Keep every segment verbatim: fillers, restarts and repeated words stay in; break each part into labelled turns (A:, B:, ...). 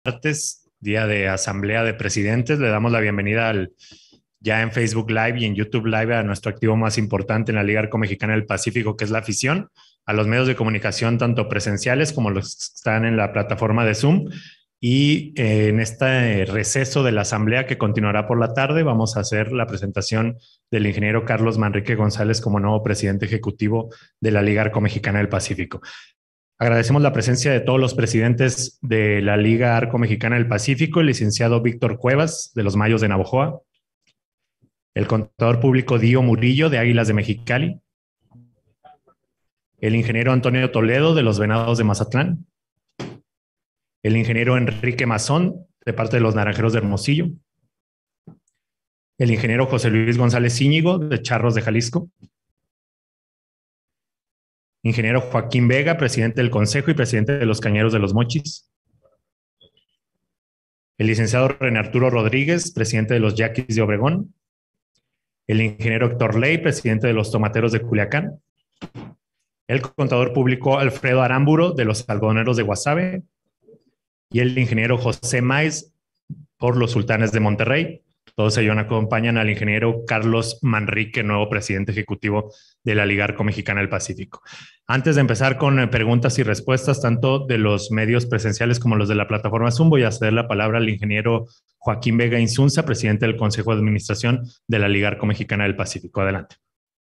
A: Martes, día de asamblea de presidentes. Le damos la bienvenida al, ya en Facebook Live y en YouTube Live a nuestro activo más importante en la Liga Arco Mexicana del Pacífico, que es la afición, a los medios de comunicación tanto presenciales como los que están en la plataforma de Zoom. Y eh, en este receso de la asamblea que continuará por la tarde, vamos a hacer la presentación del ingeniero Carlos Manrique González como nuevo presidente ejecutivo de la Liga Arco Mexicana del Pacífico. Agradecemos la presencia de todos los presidentes de la Liga Arco Mexicana del Pacífico, el licenciado Víctor Cuevas, de los Mayos de Navojoa, el contador público Dio Murillo, de Águilas de Mexicali, el ingeniero Antonio Toledo, de los Venados de Mazatlán, el ingeniero Enrique Mazón, de parte de los Naranjeros de Hermosillo, el ingeniero José Luis González Íñigo, de Charros de Jalisco, ingeniero Joaquín Vega, presidente del Consejo y presidente de los Cañeros de los Mochis, el licenciado René Arturo Rodríguez, presidente de los Yaquis de Obregón, el ingeniero Héctor Ley, presidente de los Tomateros de Culiacán, el contador público Alfredo Aramburo, de los Algodoneros de Guasave, y el ingeniero José Maiz, por los Sultanes de Monterrey. Todos ellos acompañan al ingeniero Carlos Manrique, nuevo presidente ejecutivo de la Liga Arco Mexicana del Pacífico. Antes de empezar con preguntas y respuestas, tanto de los medios presenciales como los de la plataforma Zoom, voy a ceder la palabra al ingeniero Joaquín Vega Insunza, presidente del Consejo de Administración de la Liga Arco Mexicana del Pacífico. Adelante.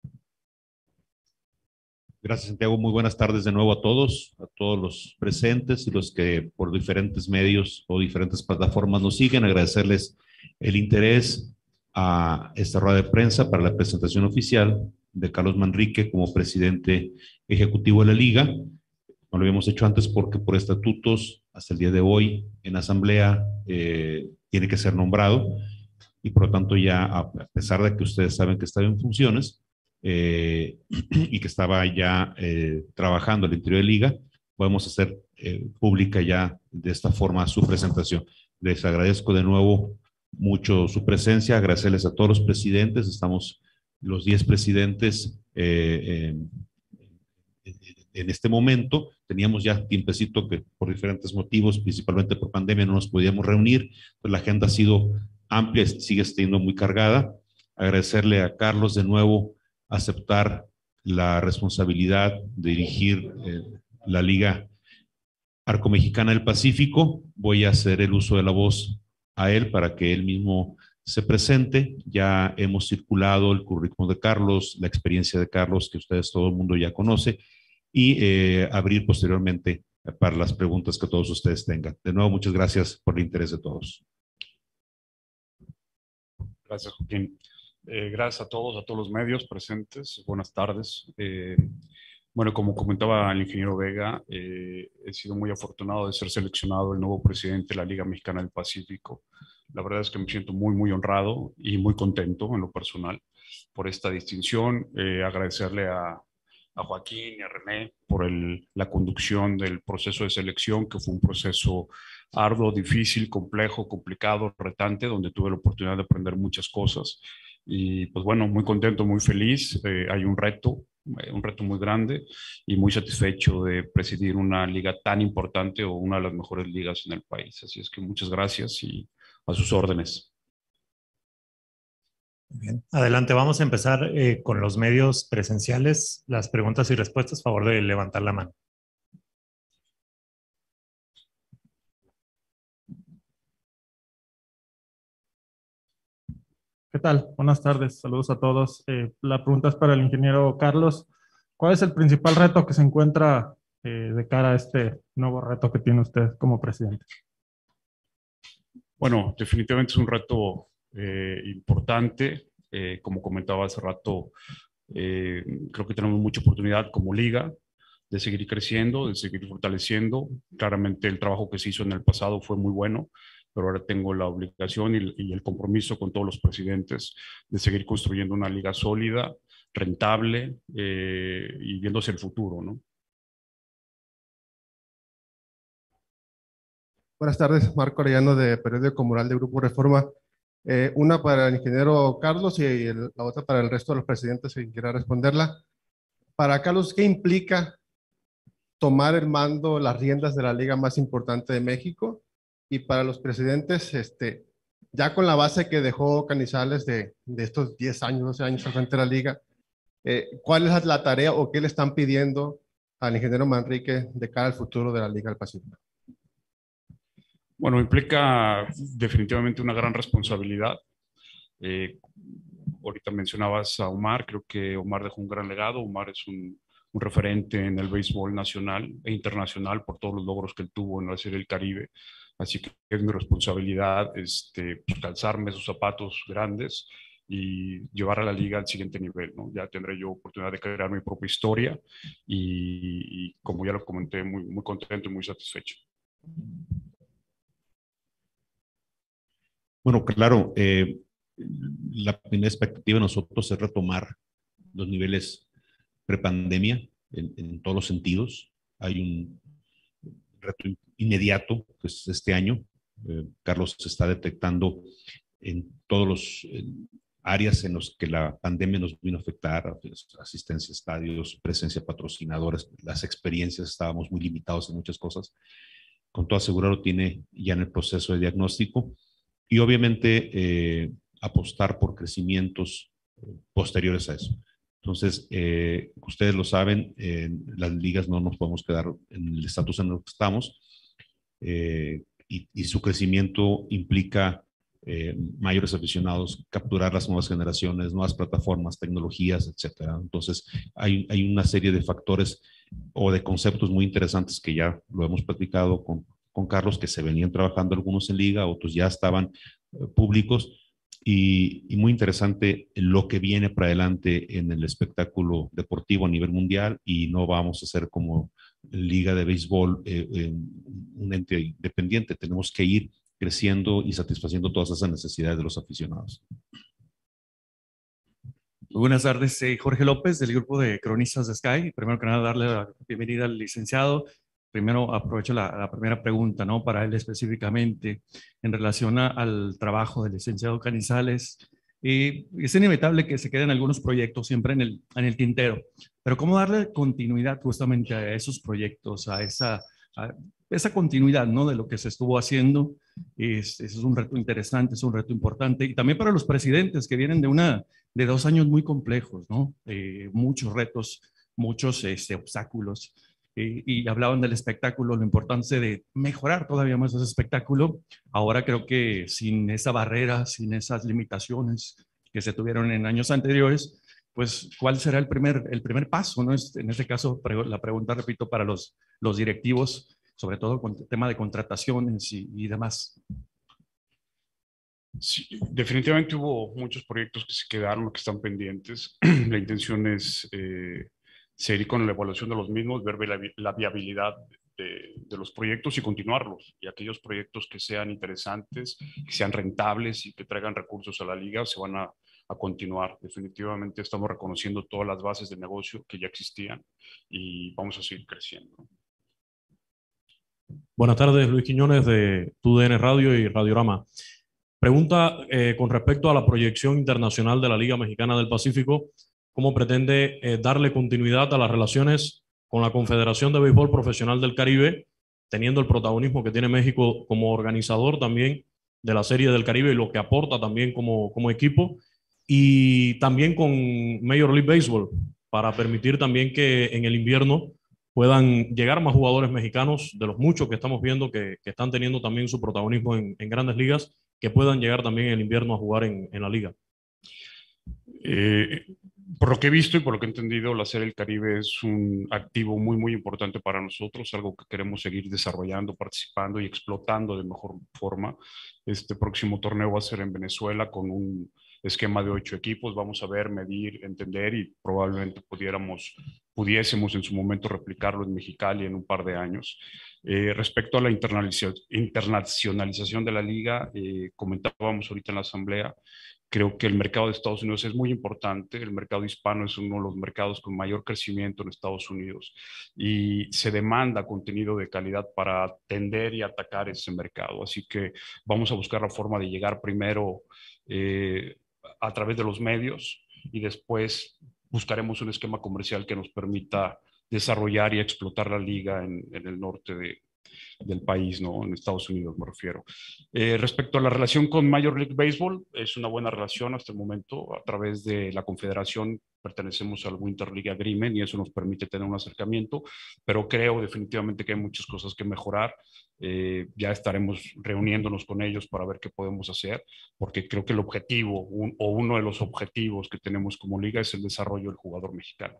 B: Gracias, Santiago. Muy buenas tardes de nuevo a todos, a todos los presentes y los que por diferentes medios o diferentes plataformas nos siguen. Agradecerles el interés a esta rueda de prensa para la presentación oficial de Carlos Manrique como presidente ejecutivo de la Liga. No lo habíamos hecho antes porque por estatutos, hasta el día de hoy, en asamblea, eh, tiene que ser nombrado y por lo tanto ya, a pesar de que ustedes saben que estaba en funciones, Eh, y que estaba ya eh, trabajando al interior de Liga, podemos hacer eh, pública ya de esta forma su presentación. Les agradezco de nuevo mucho su presencia, agradecerles a todos los presidentes, estamos los diez presidentes eh, eh, en este momento, teníamos ya tiempecito que por diferentes motivos, principalmente por pandemia, no nos podíamos reunir, pues la agenda ha sido amplia, sigue siendo muy cargada. Agradecerle a Carlos de nuevo aceptar la responsabilidad de dirigir eh, la Liga Arco Mexicana del Pacífico. Voy a hacer el uso de la voz a él para que él mismo se presente. Ya hemos circulado el currículum de Carlos, la experiencia de Carlos, que ustedes todo el mundo ya conoce, y eh, abrir posteriormente para las preguntas que todos ustedes tengan. De nuevo, muchas gracias por el interés de todos.
C: Gracias, Joaquín. Eh, gracias a todos, a todos los medios presentes. Buenas tardes. Eh, bueno, como comentaba el ingeniero Vega, eh, he sido muy afortunado de ser seleccionado el nuevo presidente de la Liga Mexicana del Pacífico. La verdad es que me siento muy, muy honrado y muy contento en lo personal por esta distinción. Eh, agradecerle a, a Joaquín y a René por el, la conducción del proceso de selección, que fue un proceso arduo, difícil, complejo, complicado, retante, donde tuve la oportunidad de aprender muchas cosas. Y pues bueno, muy contento, muy feliz. Eh, hay un reto, eh, un reto muy grande y muy satisfecho de presidir una liga tan importante o una de las mejores ligas en el país. Así es que muchas gracias y a sus órdenes.
A: Bien. Adelante, vamos a empezar eh, con los medios presenciales. Las preguntas y respuestas, favor de levantar la mano.
D: ¿Qué tal? Buenas tardes, saludos a todos. Eh, la pregunta es para el ingeniero Carlos. ¿Cuál es el principal reto que se encuentra eh, de cara a este nuevo reto que tiene usted como presidente?
C: Bueno, definitivamente es un reto eh, importante. Eh, como comentaba hace rato, eh, creo que tenemos mucha oportunidad como liga de seguir creciendo, de seguir fortaleciendo. Claramente el trabajo que se hizo en el pasado fue muy bueno, pero ahora tengo la obligación y, y el compromiso con todos los presidentes de seguir construyendo una liga sólida, rentable eh, y viéndose el futuro, ¿no?
E: Buenas tardes, Marco Arellano de Periódico Mural de Grupo Reforma. Eh, una para el ingeniero Carlos y el, la otra para el resto de los presidentes, si quiera responderla. Para Carlos, ¿qué implica tomar el mando, las riendas de la liga más importante de México? Y para los presidentes, este, ya con la base que dejó Canizales de, de estos diez años, doce años al frente de la liga, eh, ¿cuál es la tarea o qué le están pidiendo al ingeniero Manrique de cara al futuro de la Liga del Pacífico?
C: Bueno, implica definitivamente una gran responsabilidad. Eh, ahorita mencionabas a Omar, creo que Omar dejó un gran legado. Omar es un, un referente en el béisbol nacional e internacional por todos los logros que él tuvo en la Serie del Caribe. Así que es mi responsabilidad este, pues, calzarme esos zapatos grandes y llevar a la liga al siguiente nivel, ¿no? Ya tendré yo oportunidad de crear mi propia historia y, y como ya lo comenté, muy, muy contento y muy satisfecho.
B: Bueno, claro, eh, la primera expectativa de nosotros es retomar los niveles prepandemia en, en todos los sentidos. Hay un reto inmediato, pues este año. Eh, Carlos se está detectando en todos los eh, áreas en los que la pandemia nos vino a afectar, pues, asistencia a estadios, presencia de patrocinadores, las experiencias, estábamos muy limitados en muchas cosas. Con todo asegurado tiene ya en el proceso de diagnóstico y obviamente eh, apostar por crecimientos posteriores a eso. Entonces, eh, ustedes lo saben, eh, las ligas no nos podemos quedar en el estatus en el que estamos eh, y, y su crecimiento implica eh, mayores aficionados, capturar las nuevas generaciones, nuevas plataformas, tecnologías, etcétera. Entonces, hay, hay una serie de factores o de conceptos muy interesantes que ya lo hemos platicado con, con Carlos, que se venían trabajando algunos en liga, otros ya estaban eh, públicos. Y, y muy interesante lo que viene para adelante en el espectáculo deportivo a nivel mundial y no vamos a ser como liga de béisbol eh, eh, un ente independiente, tenemos que ir creciendo y satisfaciendo todas esas necesidades de los aficionados.
F: Muy buenas tardes, eh, Jorge López del grupo de Cronistas de Sky. Primero que nada, darle la bienvenida al licenciado. Primero aprovecho la, la primera pregunta, ¿no? Para él específicamente en relación a, al trabajo del licenciado Canizales. Eh, es inevitable que se queden algunos proyectos siempre en el, en el tintero, pero ¿cómo darle continuidad justamente a esos proyectos, a esa, a esa continuidad, ¿no? De lo que se estuvo haciendo? Es, es un reto interesante, es un reto importante. Y también para los presidentes que vienen de, una, de dos años muy complejos, ¿no? Eh, muchos retos, muchos este, obstáculos. Y, y hablaban del espectáculo, la importancia de mejorar todavía más ese espectáculo. Ahora creo que sin esa barrera, sin esas limitaciones que se tuvieron en años anteriores, pues ¿cuál será el primer, el primer paso, ¿no? En este caso, la pregunta, repito, para los, los directivos, sobre todo con el tema de contrataciones y, y demás.
C: Sí, definitivamente hubo muchos proyectos que se quedaron, que están pendientes. La intención es eh, seguir con la evaluación de los mismos, ver la, la viabilidad de, de los proyectos y continuarlos. Y aquellos proyectos que sean interesantes, que sean rentables y que traigan recursos a la liga, se van a, a continuar. Definitivamente estamos reconociendo todas las bases de negocio que ya existían y vamos a seguir creciendo.
G: Buenas tardes, Luis Quiñones de T U D N Radio y Radiorama. Pregunta eh, con respecto a la proyección internacional de la Liga Mexicana del Pacífico. ¿Cómo pretende eh, darle continuidad a las relaciones con la Confederación de Béisbol Profesional del Caribe, teniendo el protagonismo que tiene México como organizador también de la Serie del Caribe y lo que aporta también como, como equipo, y también con Major League Baseball, para permitir también que en el invierno puedan llegar más jugadores mexicanos, de los muchos que estamos viendo que, que están teniendo también su protagonismo en, en grandes ligas, que puedan llegar también en el invierno a jugar en, en la liga?
C: Eh, por lo que he visto y por lo que he entendido, la Serie del Caribe es un activo muy, muy importante para nosotros, algo que queremos seguir desarrollando, participando y explotando de mejor forma. Este próximo torneo va a ser en Venezuela con un esquema de ocho equipos. Vamos a ver, medir, entender y probablemente pudiéramos, pudiésemos en su momento replicarlo en Mexicali en un par de años. Eh, respecto a la internacionalización de la liga, eh, comentábamos ahorita en la asamblea, creo que el mercado de Estados Unidos es muy importante. El mercado hispano es uno de los mercados con mayor crecimiento en Estados Unidos y se demanda contenido de calidad para atender y atacar ese mercado. Así que vamos a buscar la forma de llegar primero eh, a través de los medios y después buscaremos un esquema comercial que nos permita desarrollar y explotar la liga en, en el norte de, del país, ¿no? En Estados Unidos me refiero. Eh, respecto a la relación con Major League Baseball, es una buena relación hasta el momento. A través de la confederación pertenecemos al Winter League Agreement y eso nos permite tener un acercamiento, pero creo definitivamente que hay muchas cosas que mejorar. Eh, ya estaremos reuniéndonos con ellos para ver qué podemos hacer, porque creo que el objetivo un, o uno de los objetivos que tenemos como liga es el desarrollo del jugador mexicano.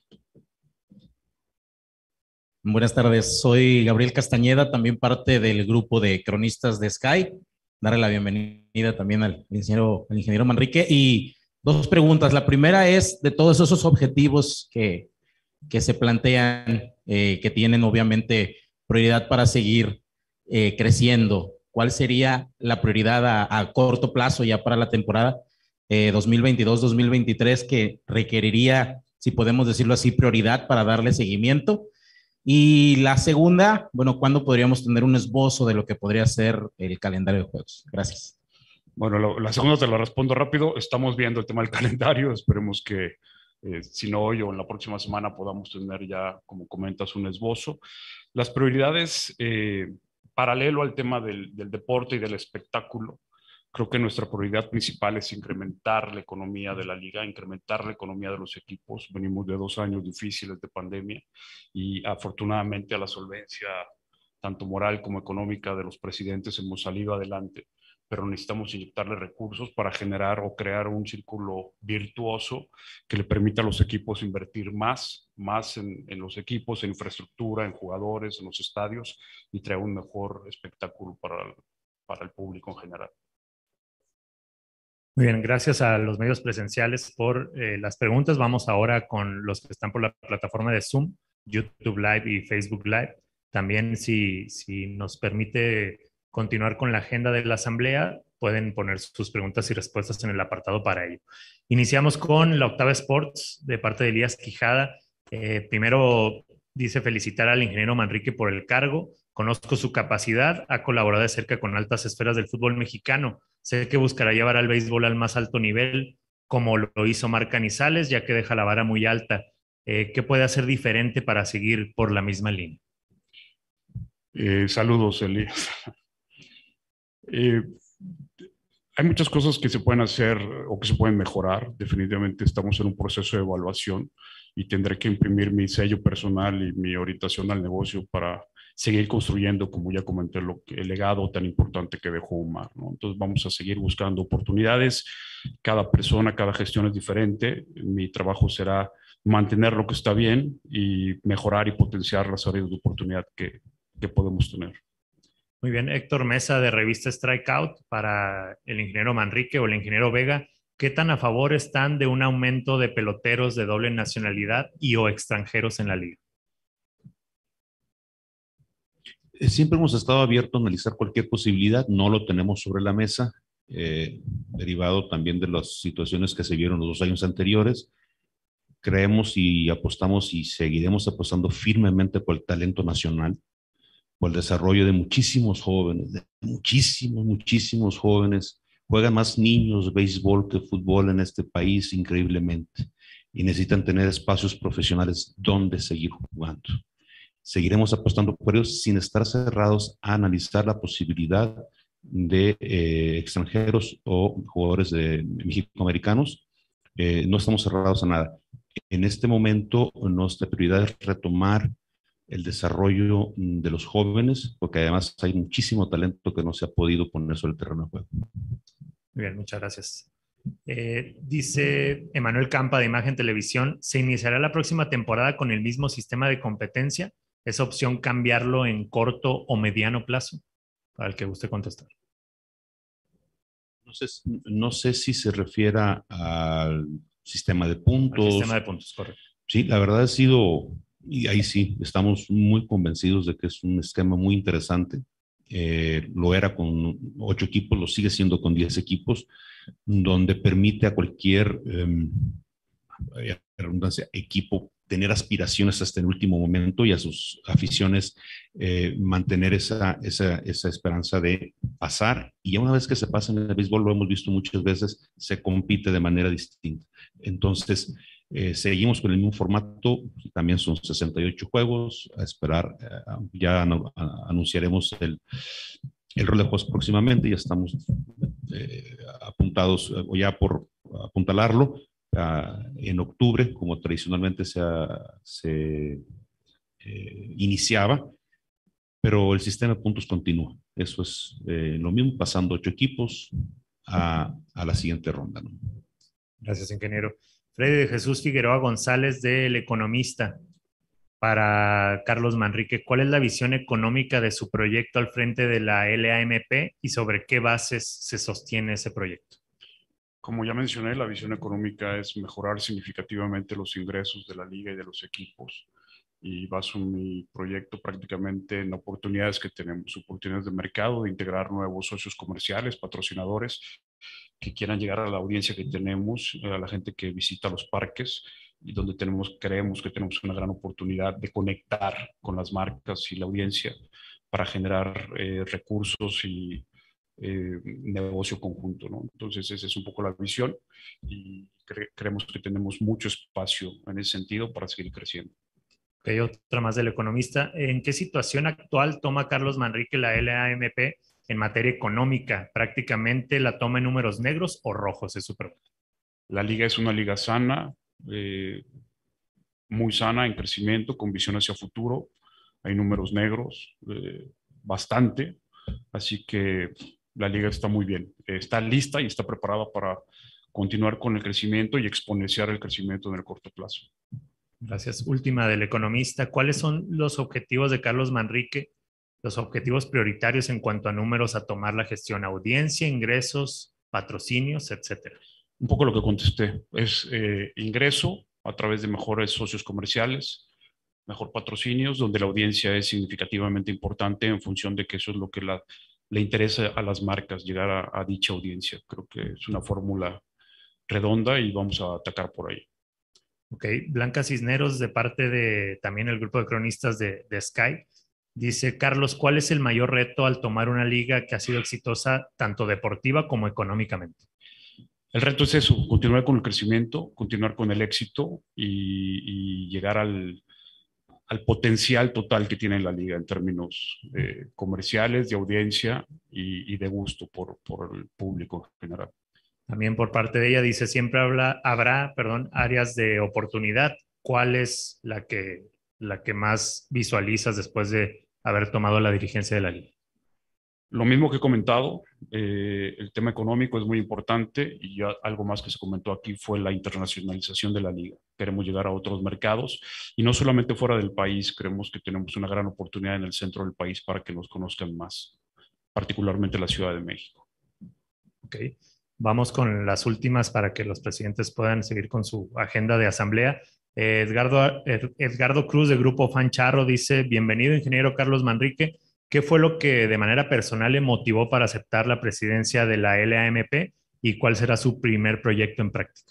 H: Buenas tardes, soy Gabriel Castañeda, también parte del grupo de cronistas de Sky. Darle la bienvenida también al ingeniero, al ingeniero Manrique. Y dos preguntas. La primera es de todos esos objetivos que, que se plantean, eh, que tienen obviamente prioridad para seguir eh, creciendo. ¿Cuál sería la prioridad a, a corto plazo ya para la temporada eh, dos mil veintidós dos mil veintitrés que requeriría, si podemos decirlo así, prioridad para darle seguimiento? Y la segunda, bueno, ¿cuándo podríamos tener un esbozo de lo que podría ser el calendario de juegos? Gracias.
C: Bueno, lo, la segunda te la respondo rápido. Estamos viendo el tema del calendario. Esperemos que, eh, si no hoy o en la próxima semana, podamos tener ya, como comentas, un esbozo. Las prioridades, eh, paralelo al tema del, del deporte y del espectáculo, creo que nuestra prioridad principal es incrementar la economía de la liga, incrementar la economía de los equipos. Venimos de dos años difíciles de pandemia y afortunadamente a la solvencia, tanto moral como económica de los presidentes, hemos salido adelante, pero necesitamos inyectarle recursos para generar o crear un círculo virtuoso que le permita a los equipos invertir más, más en, en los equipos, en infraestructura, en jugadores, en los estadios y traer un mejor espectáculo para el, para el público en general.
A: Muy bien, gracias a los medios presenciales por eh, las preguntas. Vamos ahora con los que están por la plataforma de Zoom, YouTube Live y Facebook Live. También, si, si nos permite continuar con la agenda de la asamblea, pueden poner sus preguntas y respuestas en el apartado para ello. Iniciamos con la Octava Sports de parte de Elías Quijada. Eh, primero, dice felicitar al ingeniero Manrique por el cargo. Conozco su capacidad, ha colaborado de cerca con altas esferas del fútbol mexicano. Sé que buscará llevar al béisbol al más alto nivel, como lo hizo Marc Canizales, ya que deja la vara muy alta. Eh, ¿Qué puede hacer diferente para seguir por la misma línea?
C: Eh, saludos, Elías. Eh, hay muchas cosas que se pueden hacer o que se pueden mejorar. Definitivamente estamos en un proceso de evaluación y tendré que imprimir mi sello personal y mi orientación al negocio para seguir construyendo, como ya comenté, lo, el legado tan importante que dejó Omar, ¿no? Entonces vamos a seguir buscando oportunidades. Cada persona, cada gestión es diferente. Mi trabajo será mantener lo que está bien y mejorar y potenciar las áreas de oportunidad que, que podemos tener.
A: Muy bien, Héctor Mesa de revista Strikeout para el ingeniero Manrique o el ingeniero Vega. ¿Qué tan a favor están de un aumento de peloteros de doble nacionalidad y o extranjeros en la liga?
B: Siempre hemos estado abiertos a analizar cualquier posibilidad, no lo tenemos sobre la mesa, eh, derivado también de las situaciones que se vieron los dos años anteriores. Creemos y apostamos y seguiremos apostando firmemente por el talento nacional, por el desarrollo de muchísimos jóvenes, de muchísimos, muchísimos jóvenes. Juegan más niños béisbol que fútbol en este país, increíblemente, y necesitan tener espacios profesionales donde seguir jugando. Seguiremos apostando por ellos sin estar cerrados a analizar la posibilidad de eh, extranjeros o jugadores de mexicoamericanos. Eh, no estamos cerrados a nada. En este momento, nuestra prioridad es retomar el desarrollo de los jóvenes, porque además hay muchísimo talento que no se ha podido poner sobre el terreno de juego.
A: Muy bien, muchas gracias. Eh, dice Emanuel Campa de Imagen Televisión, ¿se iniciará la próxima temporada con el mismo sistema de competencia? ¿Es opción cambiarlo en corto o mediano plazo? Para el que guste contestar.
B: No sé, no sé si se refiera al sistema de puntos.
A: Al sistema de puntos, correcto.
B: Sí, la verdad ha sido, y ahí sí, estamos muy convencidos de que es un esquema muy interesante. Eh, lo era con ocho equipos, lo sigue siendo con diez equipos, donde permite a cualquier eh, redundancia, equipo tener aspiraciones hasta el último momento y a sus aficiones eh, mantener esa, esa, esa esperanza de pasar. Y ya una vez que se pasa en el béisbol, lo hemos visto muchas veces, se compite de manera distinta. Entonces, Eh, seguimos con el mismo formato, también son sesenta y ocho juegos, a esperar, eh, ya no, a, anunciaremos el, el rol de juegos próximamente, ya estamos eh, apuntados, o ya por apuntalarlo, uh, en octubre, como tradicionalmente se, se eh, iniciaba, pero el sistema de puntos continúa. Eso es eh, lo mismo, pasando ocho equipos a, a la siguiente ronda, ¿no?
A: Gracias, ingeniero. Freddy de Jesús Figueroa González, del Economista. Para Carlos Manrique, ¿cuál es la visión económica de su proyecto al frente de la L A M P y sobre qué bases se sostiene ese proyecto?
C: Como ya mencioné, la visión económica es mejorar significativamente los ingresos de la liga y de los equipos. Y baso mi proyecto prácticamente en oportunidades que tenemos, oportunidades de mercado, de integrar nuevos socios comerciales, patrocinadores que quieran llegar a la audiencia que tenemos, a la gente que visita los parques, y donde tenemos, creemos que tenemos una gran oportunidad de conectar con las marcas y la audiencia para generar eh, recursos y eh, negocio conjunto, ¿no? Entonces esa es un poco la visión y cre creemos que tenemos mucho espacio en ese sentido para seguir creciendo.
A: Okay, otra más del Economista. ¿En qué situación actual toma Carlos Manrique la L A M P en materia económica? ¿Prácticamente la toma en números negros o rojos? Es su pregunta.
C: La liga es una liga sana, eh, muy sana, en crecimiento, con visión hacia futuro. Hay números negros, eh, bastante. Así que la liga está muy bien. Eh, está lista y está preparada para continuar con el crecimiento y exponenciar el crecimiento en el corto plazo.
A: Gracias. Última del Economista. ¿Cuáles son los objetivos de Carlos Manrique, los objetivos prioritarios en cuanto a números a tomar la gestión? Audiencia, ingresos, patrocinios, etcétera.
C: Un poco lo que contesté. Es eh, ingreso a través de mejores socios comerciales, mejor patrocinios, donde la audiencia es significativamente importante en función de que eso es lo que la, le interesa a las marcas, llegar a, a dicha audiencia. Creo que es una fórmula redonda y vamos a atacar por ahí.
A: Ok, Blanca Cisneros, de parte de también el grupo de cronistas de, de Sky, dice: Carlos, ¿cuál es el mayor reto al tomar una liga que ha sido exitosa tanto deportiva como económicamente?
C: El reto es eso, continuar con el crecimiento, continuar con el éxito y, y llegar al, al potencial total que tiene la liga en términos eh, comerciales, de audiencia y, y de gusto por, por el público en general.
A: También por parte de ella dice: siempre habla, habrá perdón, áreas de oportunidad. ¿Cuál es la que, la que más visualizas después de haber tomado la dirigencia de la liga?
C: Lo mismo que he comentado, eh, el tema económico es muy importante y ya algo más que se comentó aquí fue la internacionalización de la liga. Queremos llegar a otros mercados y no solamente fuera del país, creemos que tenemos una gran oportunidad en el centro del país para que nos conozcan más, particularmente la Ciudad de México.
A: Ok, vamos con las últimas para que los presidentes puedan seguir con su agenda de asamblea. Eh, Edgardo, Edgardo Cruz, de Grupo Fancharro, dice: bienvenido, ingeniero Carlos Manrique. ¿Qué fue lo que de manera personal le motivó para aceptar la presidencia de la L A M P y cuál será su primer proyecto en práctica?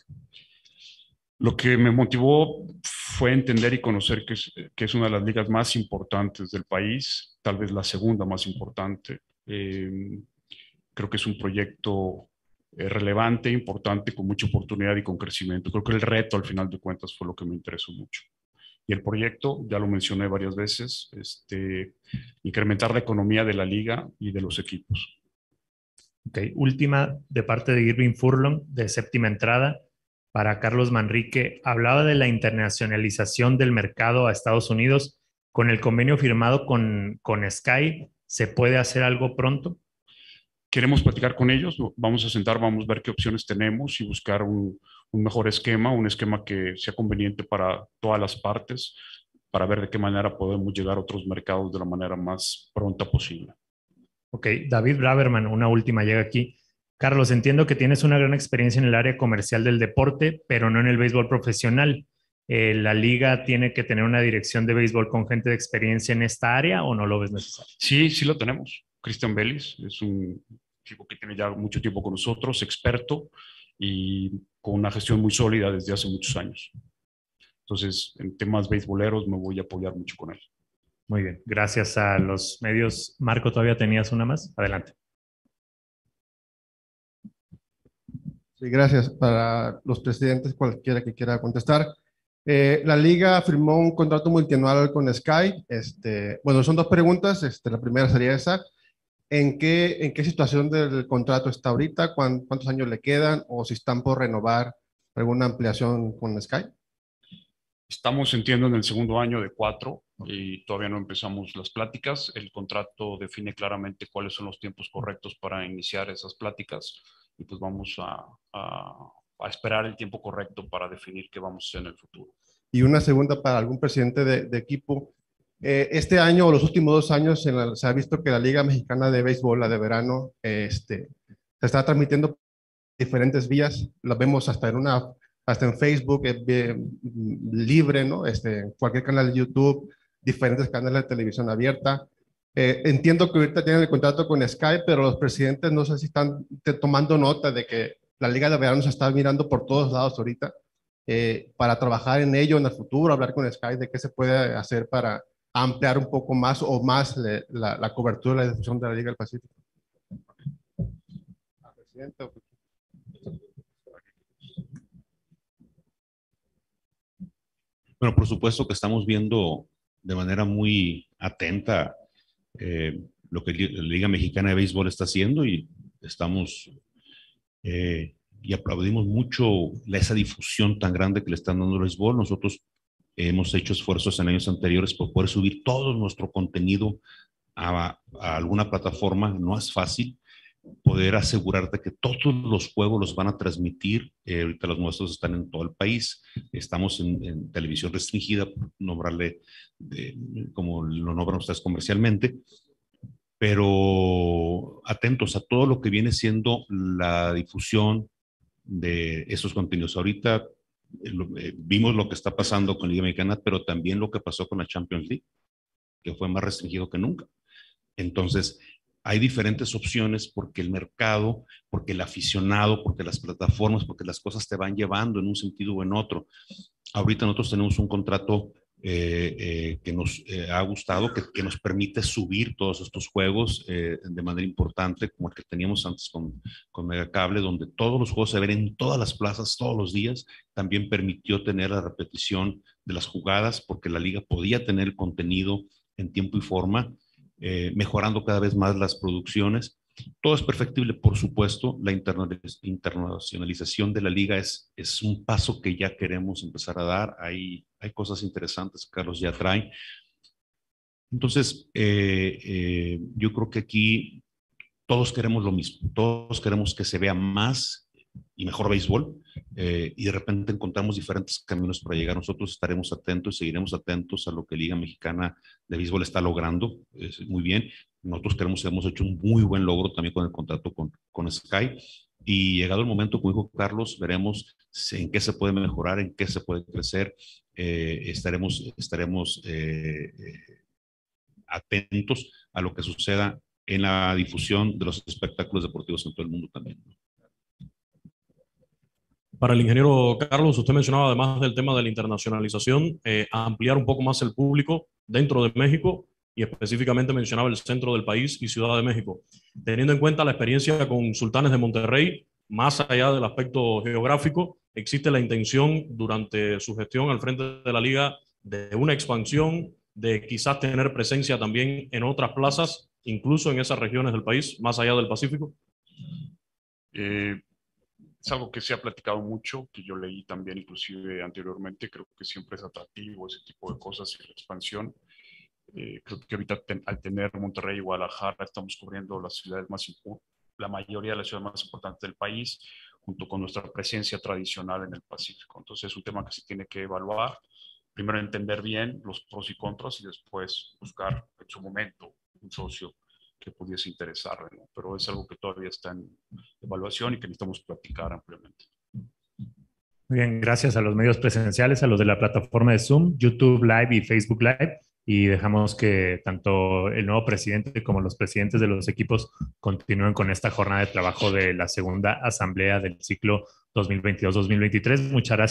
C: Lo que me motivó fue entender y conocer que es, que es una de las ligas más importantes del país, tal vez la segunda más importante. Eh, creo que es un proyecto eh, relevante, importante, con mucha oportunidad y con crecimiento. Creo que el reto, al final de cuentas, fue lo que me interesó mucho. Y el proyecto, ya lo mencioné varias veces, este, incrementar la economía de la liga y de los equipos.
A: Ok, última de parte de Irving Furlong, de Séptima Entrada, para Carlos Manrique. Hablaba de la internacionalización del mercado a Estados Unidos. Con el convenio firmado con, con Sky, ¿se puede hacer algo pronto?
C: Queremos platicar con ellos, vamos a sentar, vamos a ver qué opciones tenemos y buscar un, un mejor esquema, un esquema que sea conveniente para todas las partes, para ver de qué manera podemos llegar a otros mercados de la manera más pronta posible.
A: Ok, David Braverman, una última llega aquí. Carlos, entiendo que tienes una gran experiencia en el área comercial del deporte, pero no en el béisbol profesional. Eh, ¿La liga tiene que tener una dirección de béisbol con gente de experiencia en esta área o no lo ves necesario?
C: Sí, sí lo tenemos. Cristian Vélez es un chico que tiene ya mucho tiempo con nosotros, experto y con una gestión muy sólida desde hace muchos años. Entonces, en temas beisboleros me voy a apoyar mucho con él.
A: Muy bien, gracias a los medios. Marco, ¿todavía tenías una más? Adelante.
E: Sí, gracias. Para los presidentes, cualquiera que quiera contestar. Eh, la liga firmó un contrato multianual con Sky. Este, bueno, son dos preguntas. Este, la primera sería esa. ¿En qué, en qué situación del contrato está ahorita? ¿Cuán- ¿Cuántos años le quedan? ¿O si están por renovar alguna ampliación con Sky?
C: Estamos, entiendo, en el segundo año de cuatro y todavía no empezamos las pláticas. El contrato define claramente cuáles son los tiempos correctos para iniciar esas pláticas y pues vamos a, a, a esperar el tiempo correcto para definir qué vamos a hacer en el futuro.
E: Y una segunda para algún presidente de, de equipo. Eh, este año o los últimos dos años en la- se ha visto que la Liga Mexicana de Béisbol, la de verano, este, se está transmitiendo por diferentes vías. Las vemos hasta en una, hasta en Facebook, eh, bien, mm, libre, ¿no? Este, en cualquier canal de YouTube, diferentes canales de televisión abierta. Eh, entiendo que ahorita tienen el contrato con Sky, pero los presidentes no sé si están te- tomando nota de que la Liga de verano se está mirando por todos lados ahorita. Eh, para trabajar en ello en el futuro, hablar con Sky de qué se puede hacer para ampliar un poco más o más le, la, la cobertura y la difusión de la Liga del Pacífico. Presidente.
B: Bueno, por supuesto que estamos viendo de manera muy atenta eh, lo que la Liga Mexicana de Béisbol está haciendo y estamos eh, y aplaudimos mucho esa difusión tan grande que le están dando al béisbol. Nosotros hemos hecho esfuerzos en años anteriores por poder subir todo nuestro contenido a, a alguna plataforma. No es fácil poder asegurarte que todos los juegos los van a transmitir. Eh, ahorita los nuestros están en todo el país. Estamos en, en televisión restringida, por nombrarle de, como lo nombran ustedes comercialmente, pero atentos a todo lo que viene siendo la difusión de esos contenidos. Ahorita eh, lo, eh, vimos lo que está pasando con la Liga Mexicana, pero también lo que pasó con la Champions League, que fue más restringido que nunca. Entonces, hay diferentes opciones porque el mercado, porque el aficionado, porque las plataformas, porque las cosas te van llevando en un sentido o en otro. Ahorita nosotros tenemos un contrato eh, eh, que nos eh, ha gustado, que, que nos permite subir todos estos juegos eh, de manera importante, como el que teníamos antes con, con Megacable, donde todos los juegos se ven en todas las plazas todos los días. También permitió tener la repetición de las jugadas, porque la liga podía tener el contenido en tiempo y forma, eh, mejorando cada vez más las producciones. Todo es perfectible, por supuesto. La internacionalización de la liga es, es un paso que ya queremos empezar a dar. Hay, hay cosas interesantes que Carlos ya trae. Entonces, eh, eh, yo creo que aquí todos queremos lo mismo. Todos queremos que se vea más y mejor béisbol, eh, y de repente encontramos diferentes caminos para llegar. Nosotros estaremos atentos y seguiremos atentos a lo que Liga Mexicana de Béisbol está logrando. Es muy bien. Nosotros queremos, hemos hecho un muy buen logro también con el contrato con, con Sky, y llegado el momento, como dijo Carlos, veremos en qué se puede mejorar, en qué se puede crecer. Eh, estaremos estaremos eh, eh, atentos a lo que suceda en la difusión de los espectáculos deportivos en todo el mundo también.
G: Para el ingeniero Carlos, usted mencionaba, además del tema de la internacionalización, eh, ampliar un poco más el público dentro de México, y específicamente mencionaba el centro del país y Ciudad de México. Teniendo en cuenta la experiencia con Sultanes de Monterrey, más allá del aspecto geográfico, ¿existe la intención durante su gestión al frente de la liga de una expansión, de quizás tener presencia también en otras plazas, incluso en esas regiones del país, más allá del Pacífico?
C: Eh, Es algo que se ha platicado mucho, que yo leí también inclusive anteriormente. Creo que siempre es atractivo ese tipo de cosas y la expansión. Eh, creo que ahorita ten, al tener Monterrey y Guadalajara estamos cubriendo las ciudades más, la mayoría de las ciudades más importantes del país, junto con nuestra presencia tradicional en el Pacífico. Entonces es un tema que se tiene que evaluar. Primero entender bien los pros y contras y después buscar en su momento un socio que pudiese interesarle, ¿no? Pero es algo que todavía está en evaluación y que necesitamos platicar ampliamente.
A: Muy bien, gracias a los medios presenciales, a los de la plataforma de Zoom, YouTube Live y Facebook Live, y dejamos que tanto el nuevo presidente como los presidentes de los equipos continúen con esta jornada de trabajo de la segunda asamblea del ciclo dos mil veintidós dos mil veintitrés. Muchas gracias.